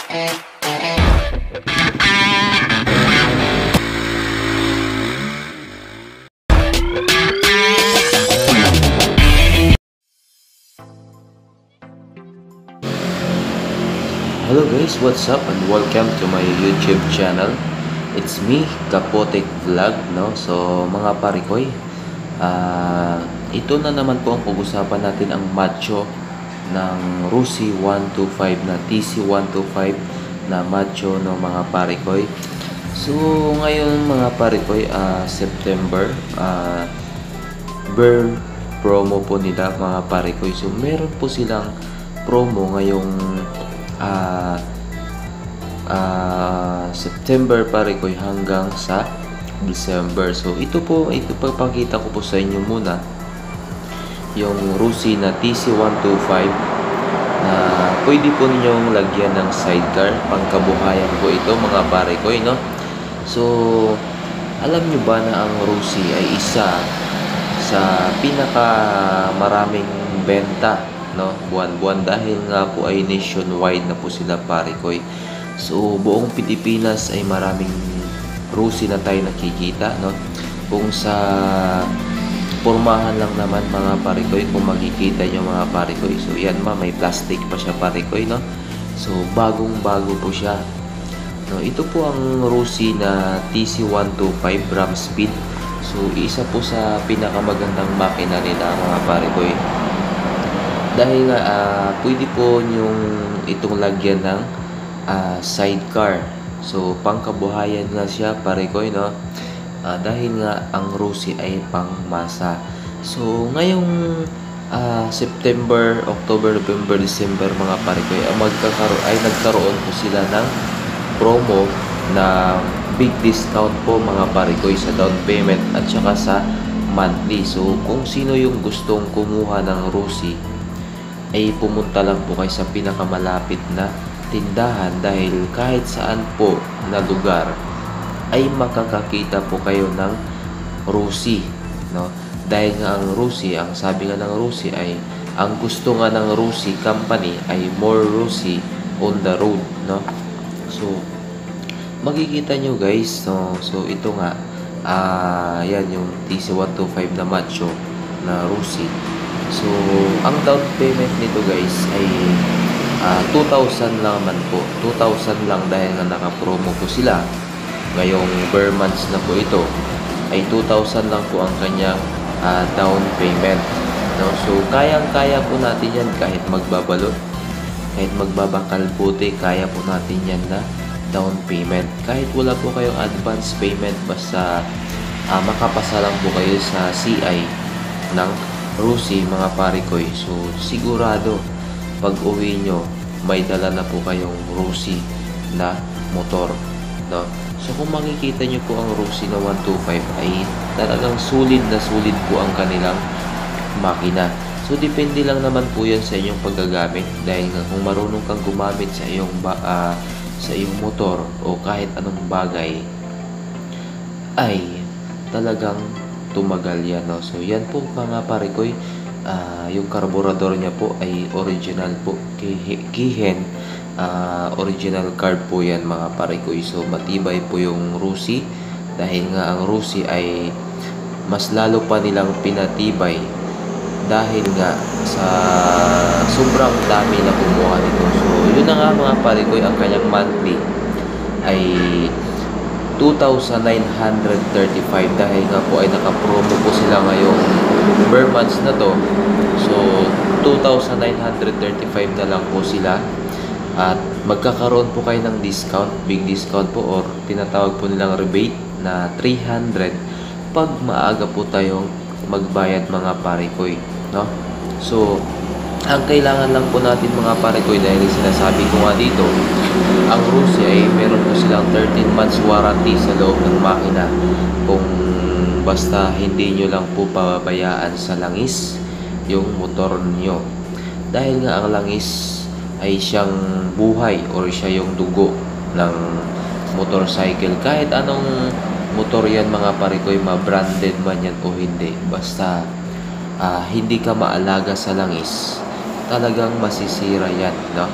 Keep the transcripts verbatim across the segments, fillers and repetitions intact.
Hello guys, what's up and welcome to my YouTube channel. It's me, Kapotek Vlog, no? So mga parikoy, uh, ito na naman po ang pag-usapan natin, ang macho ng Rusi one two five na T C one two five na macho, no mga parikoy. So ngayon mga parikoy, uh, September, uh, Bear promo po nila mga parikoy. So meron po silang promo ngayong Uh, uh, September parikoy hanggang sa December. So ito po, ito papakita ko po sa inyo muna yung Rusi na T C one two five na pwede po ninyong lagyan ng sidecar, pangkabuhayan po ito mga parikoy, no? So alam nyo ba na ang Rusi ay isa sa pinaka maraming benta, no, buwan-buwan, dahil nga po ay nationwide na po sila parikoy. So buong Pilipinas ay maraming Rusi na tayo nakikita, no? Kung sa pormahan lang naman mga parikoy, kung makikita nyo mga parikoy, so yan ma, may plastic pa siya parikoy, no? So bagong bago po siya, no? Ito po ang Rusi na T C one two five Ram Speed. So isa po sa pinakamagandang makina nila mga parikoy, dahil nga uh, pwede po yung itong lagyan ng uh, sidecar. So pangkabuhayan nga siya parikoy, no? Uh, dahil nga ang Rusi ay pangmasa. So ngayong uh, September, October, November, December mga parikoy, ay magkakaroon ay nagkaroon po sila ng promo na big discount po mga parikoy sa down payment at saka sa monthly. So kung sino yung gustong kumuha ng Rusi, ay pumunta lang po kayo sa pinakamalapit na tindahan, dahil kahit saan po na lugar ay makakakita po kayo ng Rusi, no? Dahil nga ang Rusi, ang sabi nga ng Rusi ay, ang gusto nga ng Rusi company ay more Rusi on the road, no? So makikita nyo guys, no? So ito nga, ah uh, yan yung T C one two five na macho na Rusi. So, ang down payment nito guys ay uh, two thousand lang naman po. two thousand lang, dahil nga naka-promo po sila. Ngayong bare months na po ito, ay two thousand lang po ang kanyang uh, down payment, no? So, kayang-kaya po natin yan kahit magbabalot, kahit magbabakal puti, kaya po natin yan na down payment. Kahit wala po kayong advance payment, basta uh, makapasa lang po kayo sa C I ng Rusi mga parikoy. So sigurado pag uwi nyo may dala na po kayong Rusi na motor, no? So kung makikita nyo po ang Rusi na one two five ay talagang sulit na sulit po ang kanilang makina. So depende lang naman po yan sa inyong paggagamit, dahil nga kung marunong kang gumamit sa iyong uh, sa iyong motor o kahit anong bagay, ay talagang tumagal yan, no? So yan po mga parikoy, uh, yung carburetor niya po ay original po, Kihen uh, original carb po yan mga parikoy. So matibay po yung Rusi, dahil nga ang Rusi ay mas lalo pa nilang pinatibay dahil nga sa sobrang dami na kumuha nito. So yun na nga mga parikoy, ang kanyang monthly ay two thousand nine hundred thirty-five, dahil nga po ay naka-promo po sila ngayong bare months na to. So two thousand nine hundred thirty-five na lang po sila, at magkakaroon po kayo ng discount, big discount po, or tinatawag po nilang rebate na three hundred pag maaga po tayong magbayad mga parikoy, no? So ang kailangan lang po natin mga parikoy, dahil sinasabi ko nga dito, ang Rusi ay meron po silang thirteen months warranty sa loob ng makina, kung basta hindi nyo lang po pababayaan sa langis yung motor nyo. Dahil nga ang langis ay siyang buhay, or siya yung dugo ng motorcycle. Kahit anong motor yan mga parikoy, ma-branded man yan o hindi, basta uh, hindi ka maalaga sa langis, talagang masisira yan, no?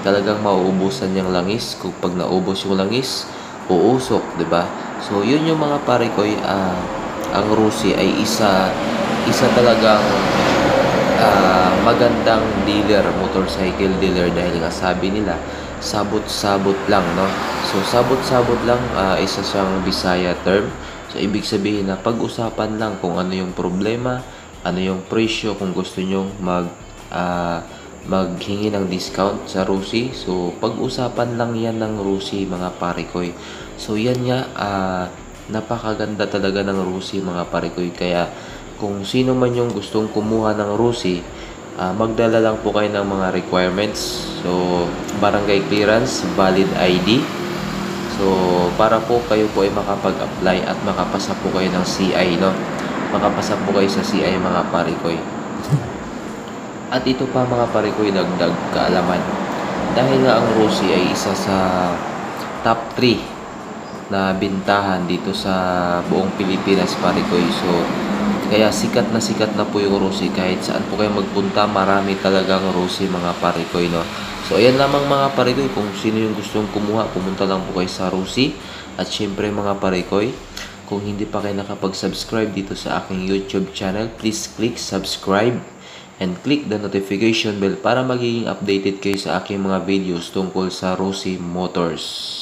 talagang mauubusan niyang langis. Kung pag naubos yung langis, uusok, 'di ba? So yun yung mga pare ko, uh, ang Rusi ay isa isa talagang uh, magandang dealer, motorcycle dealer, dahil nga sabi nila sabot-sabot lang, no? So sabot-sabot lang, uh, isa siyang Bisaya term. So ibig sabihin na pag-usapan lang kung ano yung problema, ano yung presyo, kung gusto nyo mag uh, maghingi ng discount sa Rusi. So pag-usapan lang yan ng Rusi, mga parikoy. So yan nga, uh, napakaganda talaga ng Rusi, mga parikoy. Kaya kung sino man yung gustong kumuha ng Rusi, uh, magdala lang po kayo ng mga requirements. So barangay clearance, valid I D. So para po kayo po ay makapag-apply at makapasa po kayo ng C I, no? Makapasa po kayo sa C I, mga parikoy. At ito pa, mga parikoy, dagdag kaalaman. Dahil nga ang Rusi ay isa sa top three na bintahan dito sa buong Pilipinas, parikoy. So kaya sikat na sikat na po yung Rusi. Kahit saan po kayo magpunta, marami talagang Rusi, mga parikoy, no? So ayan lamang, mga parikoy, kung sino yung gustong kumuha, pumunta lang po kayo sa Rusi. At syempre, mga parikoy, kung hindi pa kayo nakapag-subscribe dito sa aking YouTube channel, please click subscribe and click the notification bell para magiging updated kayo sa aking mga videos tungkol sa Rusi Motors.